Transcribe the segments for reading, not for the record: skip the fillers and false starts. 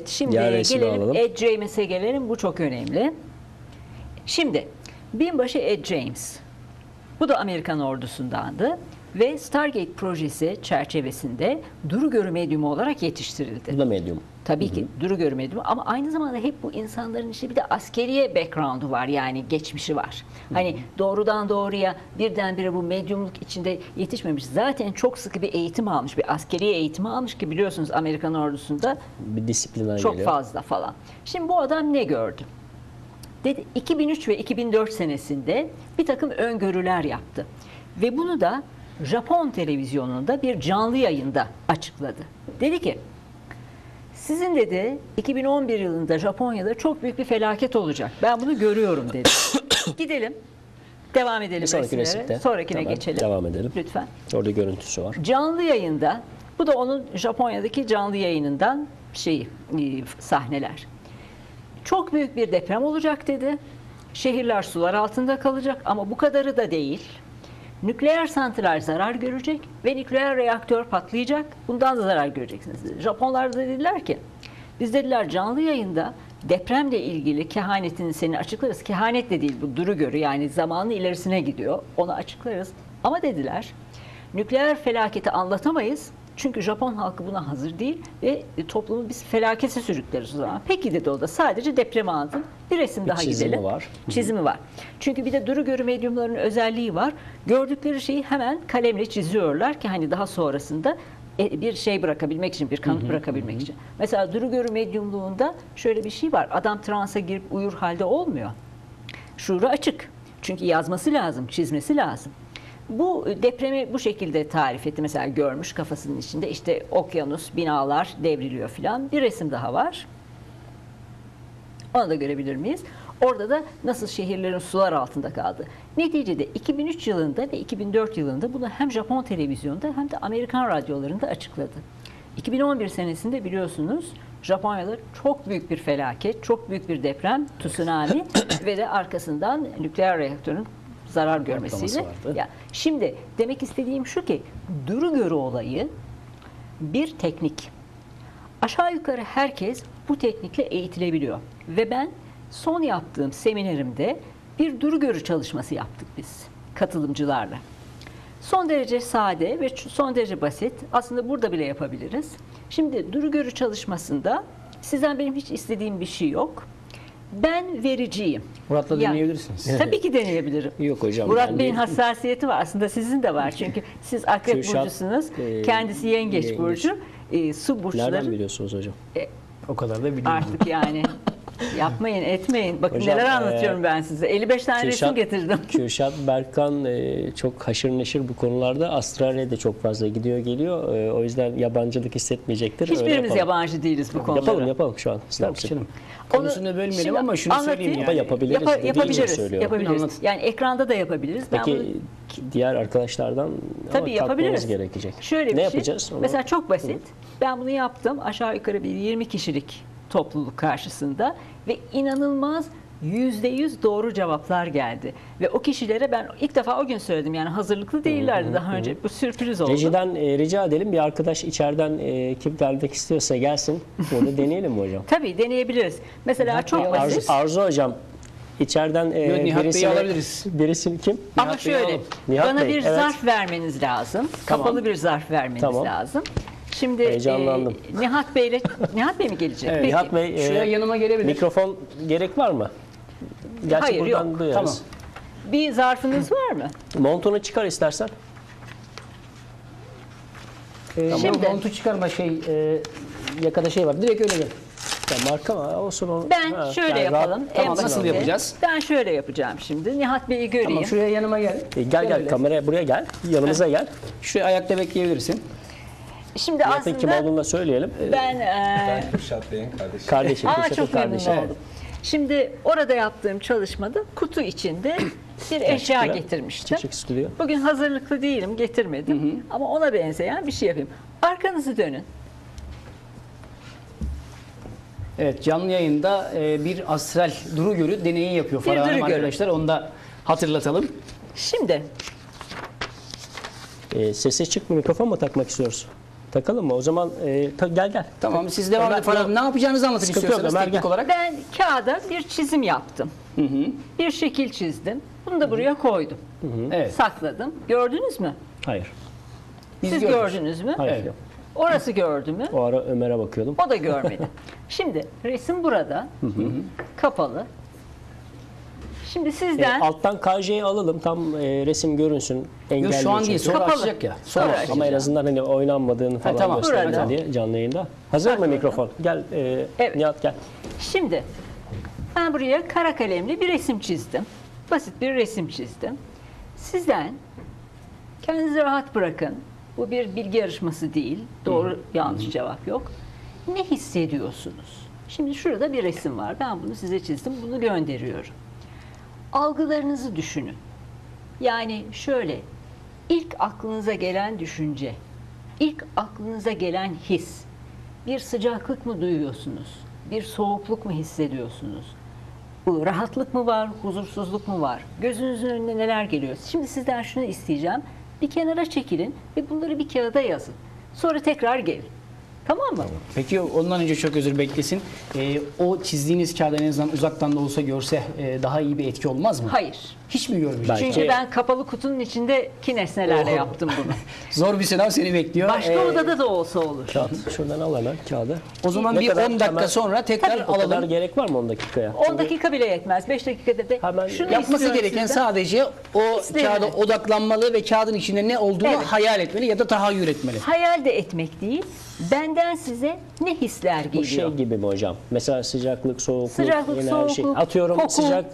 Şimdi Diğer resmi gelelim alalım. Ed James'e gelelim. Bu çok önemli. Şimdi binbaşı Ed James. Bu da Amerikan ordusundandı ve Stargate projesi çerçevesinde duru görü medyumu olarak yetiştirildi. Bu da medyum. Tabii ki duru görü medyumu ama aynı zamanda hep bu insanların işte bir de askeriye background'u var, yani geçmişi var. Hani doğrudan doğruya birdenbire bu medyumluk içinde yetişmemiş. Zaten çok sıkı bir eğitim almış, bir askeriye eğitimi almış ki biliyorsunuz Amerikan ordusunda Bir disiplinden çok geliyor. fazla falan. Şimdi bu adam ne gördü? Dedi 2003 ve 2004 senesinde bir takım öngörüler yaptı. Ve bunu da Japon televizyonunda bir canlı yayında açıkladı. Dedi ki sizin dedi 2011 yılında Japonya'da çok büyük bir felaket olacak. Ben bunu görüyorum dedi. Gidelim. Devam edelim Bir sonraki resimlere. resimde. Sonrakine Tamam, geçelim. devam edelim. Lütfen. Orada görüntüsü var. Canlı yayında, bu da onun Japonya'daki canlı yayınından sahneler. Çok büyük bir deprem olacak dedi. Şehirler sular altında kalacak ama bu kadarı da değil. Nükleer santral zarar görecek ve nükleer reaktör patlayacak. Bundan da zarar göreceksiniz dedi. Japonlar da dediler ki, biz dediler canlı yayında depremle ilgili kehanetini seni açıklarız. Kehanet de değil bu, duru görü, yani zamanın ilerisine gidiyor. Onu açıklarız. Ama dediler nükleer felaketi anlatamayız. Çünkü Japon halkı buna hazır değil ve toplumu biz felakete sürükleriz o zaman. Peki dedi o da, sadece depremi anladım. Bir resim daha çizimi gidelim. var. Çizimi var. Çünkü bir de duru görü medyumlarının özelliği var. Gördükleri şeyi hemen kalemle çiziyorlar ki hani daha sonrasında bir şey bırakabilmek için, bir kanıt bırakabilmek için. Mesela duru görü medyumluğunda şöyle bir şey var. Adam transa girip uyur halde olmuyor. Şuuru açık. Çünkü yazması lazım, çizmesi lazım. Bu depremi bu şekilde tarif etti. Mesela görmüş kafasının içinde işte okyanus, binalar devriliyor filan. Bir resim daha var. Onu da görebilir miyiz? Orada da nasıl şehirlerin sular altında kaldı. Neticede 2003 yılında ve 2004 yılında bunu hem Japon televizyonda hem de Amerikan radyolarında açıkladı. 2011 senesinde biliyorsunuz Japonya'da çok büyük bir felaket, çok büyük bir deprem, tsunami ve de arkasından nükleer reaktörün zarar görmesiyle. Ya, şimdi demek istediğim şu ki duru görü olayı bir teknik. Aşağı yukarı herkes bu teknikle eğitilebiliyor. Ve ben son yaptığım seminerimde bir duru görü çalışması yaptık biz katılımcılarla. Son derece sade ve son derece basit. Aslında burada bile yapabiliriz. Şimdi duru görü çalışmasında sizden benim hiç istediğim bir şey yok. Ben vericiyim. Murat'la deneyebilirsiniz. Tabii ki deneyebilirim. Yok hocam. Murat Bey'in hassasiyeti var. Aslında sizin de var. Çünkü siz akrep burcusunuz. Kendisi yengeç burcu. Su burçları. Nereden biliyorsunuz hocam? O kadar da biliyorum. Artık yani. Yapmayın, etmeyin. Bakın Hocam, neler anlatıyorum ben size. 55 tane resim getirdim. Kürşat Berkan çok haşır neşir bu konularda. Avustralya'da çok fazla gidiyor geliyor. O yüzden yabancılık hissetmeyecektir. Hiçbirimiz yabancı değiliz bu konulara. Yapalım şu an. İster misin? Canım. Konusunu bölmeyelim ama şunu söyleyeyim Ama yani. yapabiliriz. Yapabiliriz. Yani ekranda da yapabiliriz. Peki diğer arkadaşlardan tabii yapabiliriz. Gerekecek. Şöyle bir ne şey. yapacağız? Mesela çok basit. Ben bunu yaptım. Aşağı yukarı bir 20 kişilik topluluk karşısında ve inanılmaz %100 doğru cevaplar geldi. Ve o kişilere ben ilk defa o gün söyledim. Yani hazırlıklı değillerdi daha önce. Bu sürpriz oldu. Rejiden rica edelim. Bir arkadaş içeriden kim gelmek istiyorsa gelsin. Burada deneyelim mi hocam? Tabii deneyebiliriz. Mesela çok basit. Arzu hocam. İçeriden Nihat Bey'i alabiliriz. Birisi kim? Ama Nihat Bey'i şöyle, alalım. Nihat bana Bey, bir evet. zarf vermeniz lazım. Tamam. Kapalı bir zarf vermeniz lazım. Şimdi Heyecanlandım. Nihat Bey mi gelecek? Evet. Peki. Nihat Bey, Şuraya yanıma gelebilir. mikrofon gerek var mı? Gerçi Hayır, buradan yok. duyarız. Tamam. Bir zarfınız var mı? Montunu çıkar istersen. Şimdi- Montu çıkarma yakada şey var. Direkt öyle gel. Ya marka mı? Olsun o. Ben şöyle yapalım. Tamam, en nasıl basiti. yapacağız? Ben şöyle yapacağım şimdi. Nihat Bey'i göreyim. Tamam, şuraya yanıma gel. Gel öyle. kameraya buraya gel. Yanımıza gel. Şuraya ayakta bekleyebilirsin. Şimdi Nihat'ın kim aslında olduğunu da söyleyelim. ben Kürşat Bey'in kardeşi. Kardeşim. Aa, Kürşat'ın çok memnun kardeşi. oldum. Şimdi orada yaptığım çalışmada kutu içinde bir eşya Teşekkürler. getirmiştim. Çiçek stüdyo. Bugün hazırlıklı değilim, getirmedim. Ama ona benzeyen bir şey yapayım. Arkanızı dönün. Evet, canlı yayında bir astral duru görü deneyi yapıyor Bir Farah duru Hanım görü. arkadaşlar. Onu da hatırlatalım. Şimdi Sesi çık mı? Mikrofon mu takmak istiyoruz? Takalım mı? O zaman gel. Tamam, siz devam edin. Farah Hanım. Ne yapacağınızı anlatın Sıkıntı yok, istiyorsanız Ömer, teknik gel. olarak. Ben kağıda bir çizim yaptım. Bir şekil çizdim. Bunu da buraya koydum. Evet. Sakladım. Gördünüz mü? Hayır. Biz Siz gördük. gördünüz mü? Hayır. Evet. Orası gördü mü? O ara Ömer'e bakıyordum. O da görmedi. Şimdi resim burada. Kapalı. Şimdi sizden Alttan KJ'yi alalım. Tam resim görünsün. Yok, Engelliyor şu an değil, çünkü. sonra Kapalı. açacak ya. Sonra Sonra açacak. Ama en azından hani oynanmadığını falan tamam. göstermek Burada. diye canlı yayında. Hazır mı Sakladım. mikrofon? Gel Evet. Nihat gel. Şimdi ben buraya kara kalemle bir resim çizdim. Basit bir resim çizdim. Sizden kendinizi rahat bırakın. Bu bir bilgi yarışması değil. Doğru yanlış cevap yok. Ne hissediyorsunuz? Şimdi şurada bir resim var. Ben bunu size çizdim. Bunu gönderiyorum. Algılarınızı düşünün. Yani şöyle, ilk aklınıza gelen düşünce, ilk aklınıza gelen his, bir sıcaklık mı duyuyorsunuz? Bir soğukluk mu hissediyorsunuz? Bu rahatlık mı var, huzursuzluk mu var? Gözünüzün önüne neler geliyor? Şimdi sizden şunu isteyeceğim. Bir kenara çekilin ve bunları bir kağıda yazın. Sonra tekrar gelin. Tamam mı? Peki ondan önce çok özür beklesin. O çizdiğiniz kağıdı en azından uzaktan da olsa görse daha iyi bir etki olmaz mı? Hayır. Hiç mi görmeyecek? Belki. Çünkü ben kapalı kutunun içindeki nesnelerle Oh. yaptım bunu. Zor bir sınav seni bekliyor. Başka odada da olsa olur. Kağıt. Şuradan al hemen kağıdı. O zaman Ne bir kadar 10 dakika hemen- sonra tekrar O kadar alalım. gerek var mı 10 dakikaya? 10 dakika bile yetmez. 5 dakikada da Hemen şunu Yapması istiyorum gereken sizden. sadece o İsterim. kağıda odaklanmalı ve kağıdın içinde ne olduğunu Evet. hayal etmeli ya da tahayyül etmeli. Hayal de etmek değil. Benden size ne hisler Bu geliyor? şey gibi mi hocam? Mesela sıcaklık, soğukluk, Sıcaklık, enerji. soğukluk, Atıyorum koku. sıcak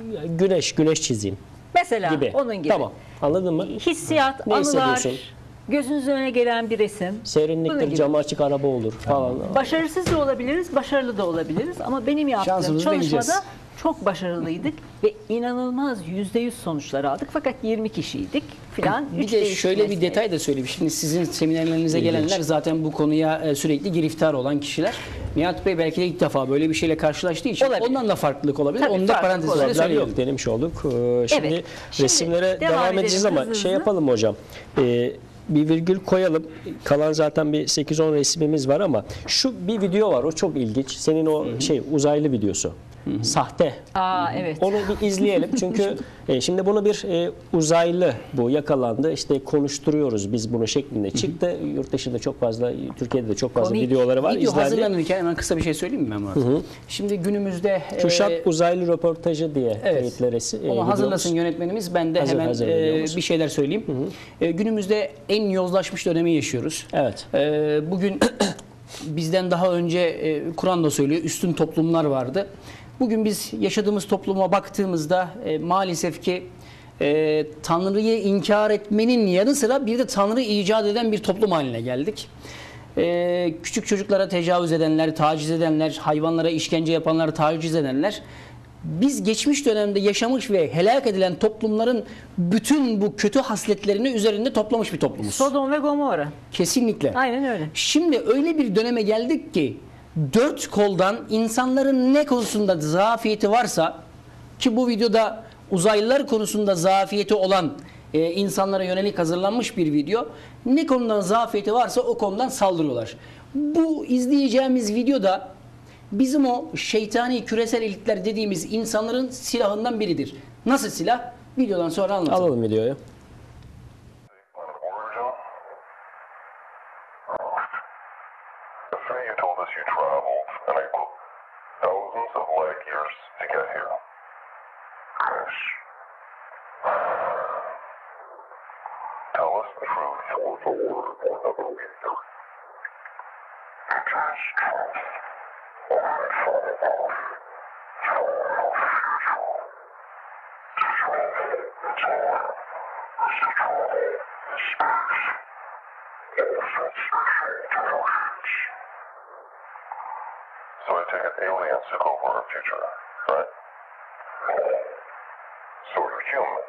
güneş çizeyim Mesela gibi. onun gibi. Tamam. Anladın mı? Hissiyat, Ne anılar, hissediyorsun? gözünüzün önüne gelen bir resim. Bunun Serinliktir, gibi. camı açık araba olur falan. Başarısız da olabiliriz, başarılı da olabiliriz ama benim yaptığım Şansımızı çalışmada deneyeceğiz. çok başarılıydık ve inanılmaz %100 sonuçlar aldık fakat 20 kişiydik filan. Bir Üç de değişik şöyle bir mesleğe. detay da söyleyeyim. Şimdi sizin seminerlerinize İlginç. gelenler zaten bu konuya sürekli giriftar olan kişiler. Nihat Bey belki de ilk defa böyle bir şeyle karşılaştığı için Olabilir. ondan da farklılık olabilir. Tabii, Onu da farklılık parantez olabilir. içinde Problem söyleyelim. yok, denemiş olduk. Şimdi Evet. Şimdi resimlere devam devam edelim edeceğiz ama hızlı şey hızlı. yapalım mı hocam? Bir virgül koyalım. Kalan zaten bir 8-10 resmimiz var ama şu bir video var. O çok ilginç. Senin o uzaylı videosu. Sahte. Aa evet. Onu bir izleyelim çünkü şimdi bunu bir uzaylı bu yakalandı işte konuşturuyoruz biz bunu şeklinde çıktı. Yurt dışında çok fazla, Türkiye'de de çok fazla Komik. videoları var. Video izlendi. hazırlanırken hemen kısa bir şey söyleyeyim mi Murat? Şimdi günümüzde Kürşat uzaylı röportajı diye evet. kayıtları. Onu hazırlasın yönetmenimiz. Ben de hemen hazır videomuz. bir şeyler söyleyeyim. Günümüzde en yozlaşmış dönemi yaşıyoruz. Evet. Bugün bizden daha önce Kur'an da söylüyor üstün toplumlar vardı. Bugün biz yaşadığımız topluma baktığımızda maalesef ki Tanrı'yı inkar etmenin yanı sıra bir de Tanrı icat eden bir toplum haline geldik. Küçük çocuklara tecavüz edenler, taciz edenler, hayvanlara işkence yapanlar, taciz edenler. Biz geçmiş dönemde yaşamış ve helak edilen toplumların bütün bu kötü hasletlerini üzerinde toplamış bir toplumuz. Sodom ve Gomorra. Kesinlikle. Aynen öyle. Şimdi öyle bir döneme geldik ki dört koldan insanların ne konusunda zafiyeti varsa ki bu videoda uzaylılar konusunda zafiyeti olan insanlara yönelik hazırlanmış bir video. Ne konudan zafiyeti varsa o konudan saldırıyorlar. Bu izleyeceğimiz videoda bizim o şeytani küresel elitler dediğimiz insanların silahından biridir. Nasıl silah? Videodan sonra anlatalım. Alalım videoyu. Yesterday you told us you traveled, and I quote, thousands of light years to get here. Yes. Tell us the truth or the word will never leave you. It is truth. Only far off. Far off future. The truth is all. Is the truth is space. All such special devotions. So I take it aliens took over our future, right? So you're human.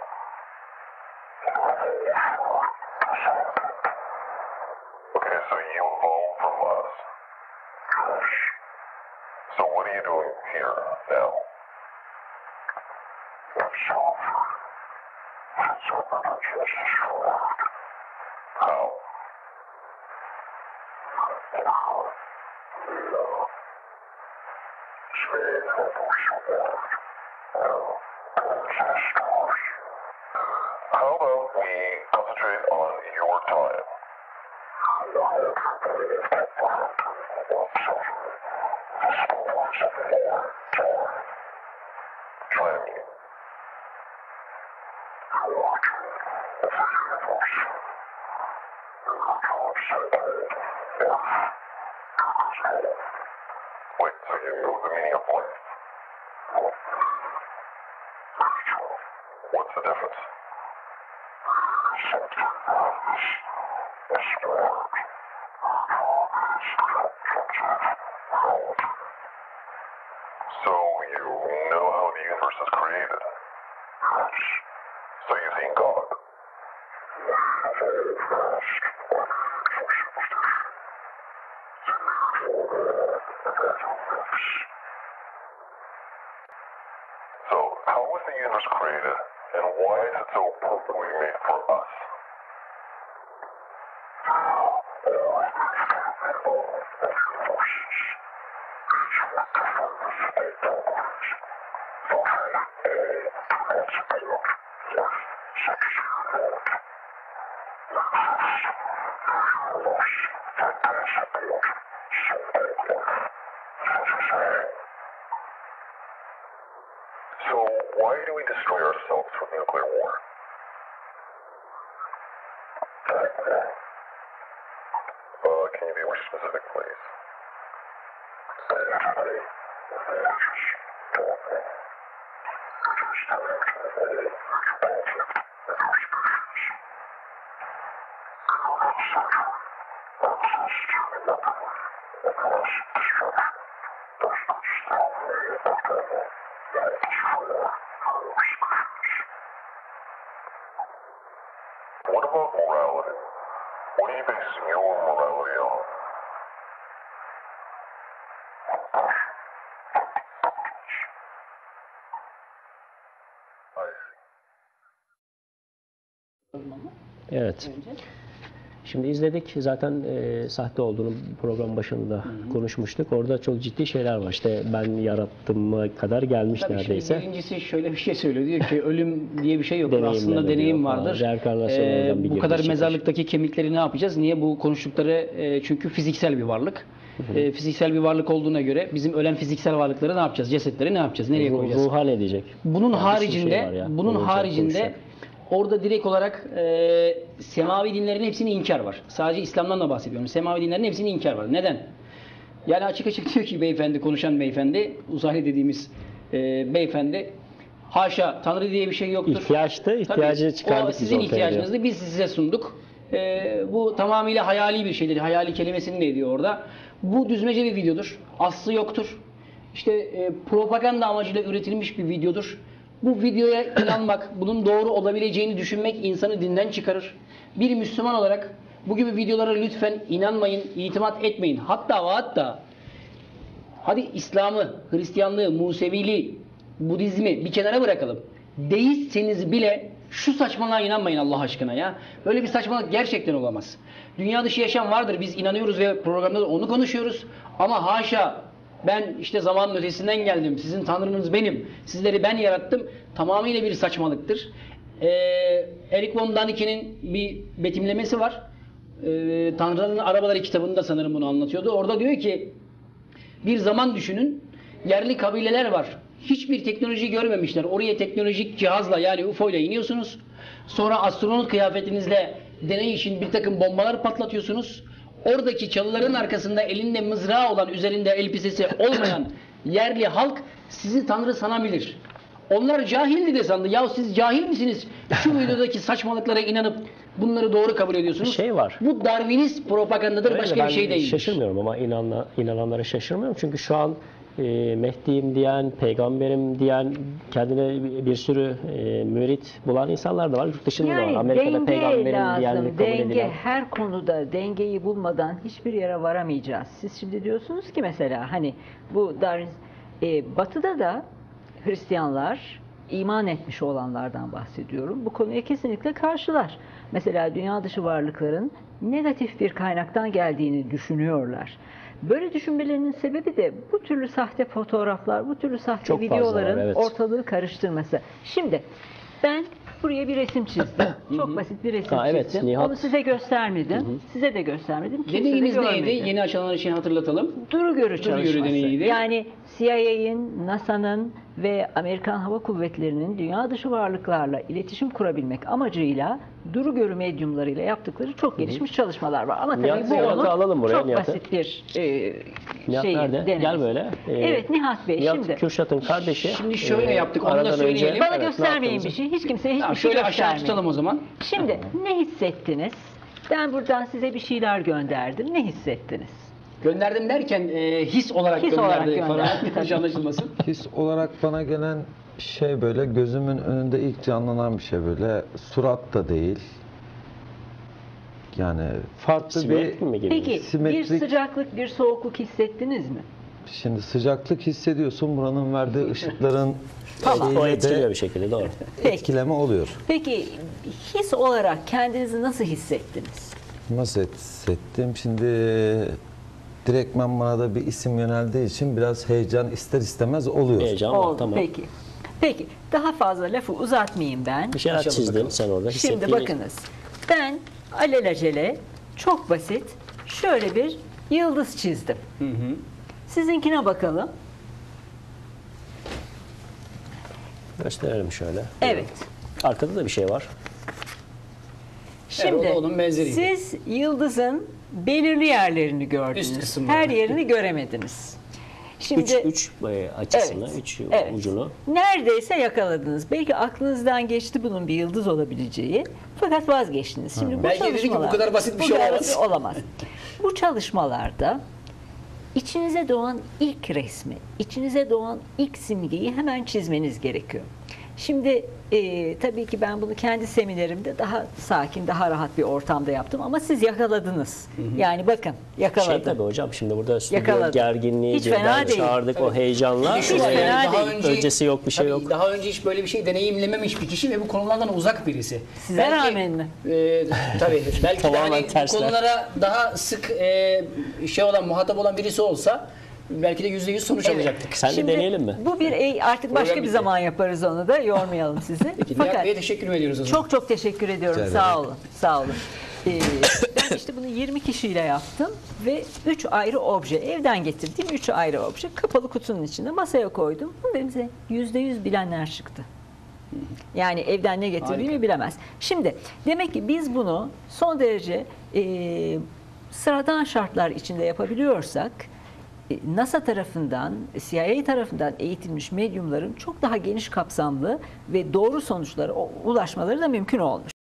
Okay, so you evolved from us. So what are you doing here now? How? How about we concentrate on your time? Try me. Wait, so you know the meaning of life? What's the difference? So you know how the universe is created? So you've seen God? So how was the universe created, and why is it so perfectly made for us? So why do we destroy ourselves with nuclear war? Can you be more specific, please? What about morality? What do you base your morality on? Evet. Şimdi izledik. Zaten sahte olduğunu program başında konuşmuştuk. Orada çok ciddi şeyler var. İşte ben yarattığıma kadar gelmiş Tabii neredeyse. şimdi birincisi şöyle bir şey söylüyor. Diyor ki ölüm diye bir şey yok. Deneyimler Aslında diyor deneyim falan. vardır. Reenkarnasyon oradan bir Bu kadar girmiş mezarlıktaki kemikleri ne yapacağız? Niye bu konuştukları? Çünkü fiziksel bir varlık. Fiziksel bir varlık olduğuna göre bizim ölen fiziksel varlıkları ne yapacağız? Cesetleri ne yapacağız? Nereye koyacağız? Ruha ne diyecek? Bunun Yani bir sürü haricinde şey var ya. bunun Olacak, haricinde konuşacak. orada direkt olarak semavi dinlerin hepsini inkar var. Sadece İslam'dan da bahsediyorum. Semavi dinlerin hepsini inkar var. Neden? Yani açık açık diyor ki beyefendi, konuşan beyefendi, uzaylı dediğimiz beyefendi, haşa Tanrı diye bir şey yoktur. İhtiyaçtı, ihtiyacı Tabii, çıkardık o biz sizin ortaya ihtiyacınızdı, biz size sunduk. Bu tamamıyla hayali bir şeydir. Hayali kelimesini ne diyor orada? Bu düzmece bir videodur. Aslı yoktur. İşte propaganda amacıyla üretilmiş bir videodur. Bu videoya inanmak, bunun doğru olabileceğini düşünmek insanı dinden çıkarır. Bir Müslüman olarak bu gibi videolara lütfen inanmayın, itimat etmeyin. Hatta ve hatta hadi İslam'ı, Hristiyanlığı, Museviliği, Budizmi bir kenara bırakalım. Deistseniz bile şu saçmalığa inanmayın Allah aşkına ya. Böyle bir saçmalık gerçekten olamaz. Dünya dışı yaşam vardır. Biz inanıyoruz ve programda da onu konuşuyoruz. Ama haşa ben işte zamanın ötesinden geldim. Sizin tanrınız benim. Sizleri ben yarattım. Tamamıyla bir saçmalıktır. Eric von Daniken'in bir betimlemesi var. Tanrıların Arabaları kitabında sanırım bunu anlatıyordu. Orada diyor ki bir zaman düşünün. Yerli kabileler var. Hiçbir teknoloji görmemişler. Oraya teknolojik cihazla yani UFO ile iniyorsunuz. Sonra astronot kıyafetinizle deney için bir takım bombalar patlatıyorsunuz. Oradaki çalıların arkasında elinde mızrağı olan, üzerinde elbisesi olmayan yerli halk sizi tanrı sanabilir. Onlar cahildi de sandı. Ya siz cahil misiniz? Şu videodaki saçmalıklara inanıp bunları doğru kabul ediyorsunuz. Şey var. Bu Darwinist propagandadır. Öyle, Başka ben bir şey değil. şaşırmıyorum ama inananlara şaşırmıyorum. Çünkü şu an Mehdi'yim diyen, peygamberim diyen, kendine bir sürü mürit bulan insanlar da var. Yurt dışında da var. Yani Amerika'da denge peygamberim diyen, lazım. kabul Denge edilen. her konuda dengeyi bulmadan hiçbir yere varamayacağız. Siz şimdi diyorsunuz ki mesela hani bu Darwin, Batı'da da Hristiyanlar iman etmiş olanlardan bahsediyorum. Bu konuya kesinlikle karşılar. Mesela dünya dışı varlıkların negatif bir kaynaktan geldiğini düşünüyorlar. Böyle düşünmelerinin sebebi de bu türlü sahte fotoğraflar, bu türlü sahte Çok fazla videoların var, evet. ortalığı karıştırması. Şimdi ben buraya bir resim çizdim. Çok basit bir resim Evet, çizdim. Nihat. Onu size göstermedim. Size de göstermedim. Kimse de Deneyimiz görmedi. neydi? Yeni açanlar için hatırlatalım. Duru görü Duru çalışması. görü deneyiydi. Yani CIA'in, NASA'nın ve Amerikan Hava Kuvvetleri'nin dünya dışı varlıklarla iletişim kurabilmek amacıyla duru görü medyumlarıyla yaptıkları çok gelişmiş çalışmalar var. Ama tabii Nihat, bu Nihat'ı onun alalım buraya, çok Nihat'ı. basit bir Nihat şey. nerede? denemesi. Gel böyle. Evet Nihat Bey, Nihat şimdi Kürşat'ın kardeşi. Şimdi şöyle yaptık, onu da aradan söyleyelim. bana evet, ne göstermeyin bir yaptığımızı- şey. Hiç kimseye hiçbir Tamam, şey şöyle aşağı göstermeyin. tutalım o zaman. Şimdi ne hissettiniz? Ben buradan size bir şeyler gönderdim. Ne hissettiniz? Gönderdim derken his olarak His olarak gönderdi falan. gönderdi. Yanlış anlaşılmasın. His olarak bana gelen şey böyle gözümün önünde ilk canlanan bir şey böyle. Surat da değil. Yani farklı Simetrik mi gibi? Peki bir Simetrik- sıcaklık, bir soğukluk hissettiniz mi? şimdi sıcaklık hissediyorsun. Buranın verdiği ışıkların O şeyiyle etkiliyor de bir şekilde, doğru. Peki. etkileme oluyor. Peki his olarak kendinizi nasıl hissettiniz? Nasıl hissettim? Şimdi direktmen bana da bir isim yöneldiği için biraz heyecan ister istemez oluyor. Heyecan var, Oldu. tamam. Peki. Peki daha fazla lafı uzatmayayım ben. Bir şeyler Açalım çizdin bakalım. sen orada. Şimdi hissettiğini- bakınız. Ben alelacele çok basit şöyle bir yıldız çizdim. Sizinkine bakalım. Gösterelim şöyle. Evet. Arkada da bir şey var. Şimdi o da onun benzeriydi. siz yıldızın belirli yerlerini gördünüz. Üst kısımları. Her yerini göremediniz. Şimdi Üç açısını, Evet, üç evet. ucunu. neredeyse yakaladınız. Belki aklınızdan geçti bunun bir yıldız olabileceği. Fakat vazgeçtiniz. Şimdi bu Belki dedi ki bu kadar basit bir şey kadar olamaz. basit olamaz. Bu çalışmalarda içinize doğan ilk resmi, içinize doğan ilk simgeyi hemen çizmeniz gerekiyor. Şimdi tabii ki ben bunu kendi seminerimde daha sakin, daha rahat bir ortamda yaptım ama siz yakaladınız. Yani bakın yakaladım. Şey tabii hocam, şimdi burada stüdyo Yakaladım. gerginliği, Hiç fena birden değil. çağırdık o heyecanla. Bir de şu Hiç var, fena yani daha değil. önce, Öncesi yok, bir şey tabii yok. Daha önce hiç böyle bir şey deneyimlememiş bir kişi ve bu konulardan uzak birisi. Size rağmen mi? Tabii. Belki de Tamamen hani bu tersler. konulara daha sık muhatap olan birisi olsa belki de %100 sonuç Evet. alacaktık. Sen de Şimdi deneyelim mi? Bu bir artık başka Program bir bitti. zaman yaparız onu da yormayalım sizi. Peki, Fakat Nihat Bey'e teşekkür ediyoruz o zaman. çok çok teşekkür ediyorum. Rica Sağ ederim. olun. Sağ olun. Ben işte bunu 20 kişiyle yaptım ve 3 ayrı obje, evden getirdiğim 3 ayrı obje kapalı kutunun içinde masaya koydum. Ve bize %100 bilenler çıktı. Yani evden ne getirdiğimi Harika. bilemez. Şimdi demek ki biz bunu son derece sıradan şartlar içinde yapabiliyorsak NASA tarafından, CIA tarafından eğitilmiş medyumların çok daha geniş kapsamlı ve doğru sonuçlara ulaşmaları da mümkün olmuş.